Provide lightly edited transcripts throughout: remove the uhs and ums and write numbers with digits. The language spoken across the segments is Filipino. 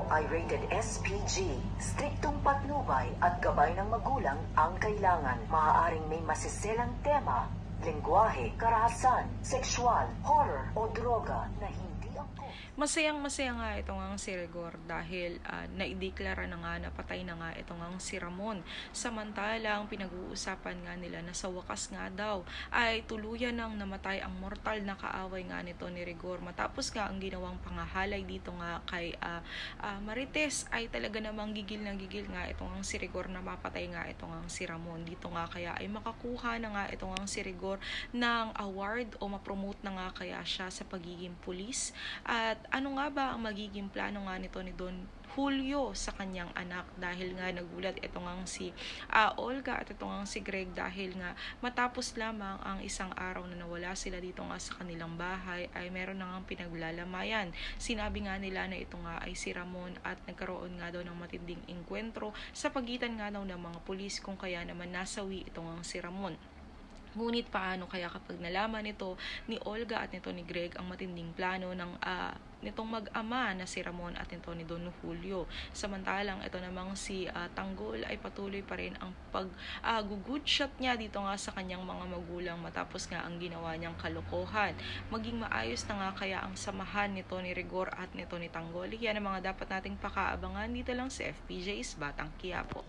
ay rated SPG. Striktong patnubay at gabay ng magulang ang kailangan. Maaaring may masiselang tema, lengguwahe, karahasan, sexual, horror o droga na hindi angkop. Masayang-masaya nga itong ang si Rigor dahil naideklara na nga na patay na nga itong ang si Ramon. Samantalang pinag-uusapan nga nila na sa wakas nga daw ay tuluyan nang namatay ang mortal na kaaway nga nito ni Rigor. Matapos nga ang ginawang pangahalay dito nga kay Marites ay talaga namang gigil na gigil nga itong ang si Rigor na mapatay nga itong ang si Ramon. Dito nga kaya ay makakuha na nga itong ang si Rigor ng award o mapromote na nga kaya siya sa pagiging pulis. At ano nga ba ang magiging plano nga nito ni Don Julio sa kanyang anak dahil nga nagulat itong ang si Olga at itong ang si Greg dahil nga matapos lamang ang isang araw na nawala sila dito nga sa kanilang bahay ay meron na nga pinaglalamayan. Sinabi nga nila na ito nga ay si Ramon at nagkaroon nga daw ng matinding engkwentro sa pagitan nga daw ng mga pulis kung kaya naman nasawi itong ang si Ramon. Ngunit paano kaya kapag nalaman nito ni Olga at nito ni Greg ang matinding plano ng nitong mag-ama na si Ramon at nito ni Don Julio. Samantalang ito namang si Tanggol ay patuloy pa rin ang pag-good shot niya dito nga sa kanyang mga magulang matapos nga ang ginawa niyang kalokohan. Maging maayos na nga kaya ang samahan nito ni Rigor at nito ni Tanggol. Yan ang mga dapat nating pakaabangan dito lang sa FPJ's Batang Quiapo.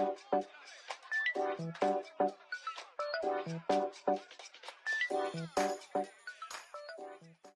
Thank you.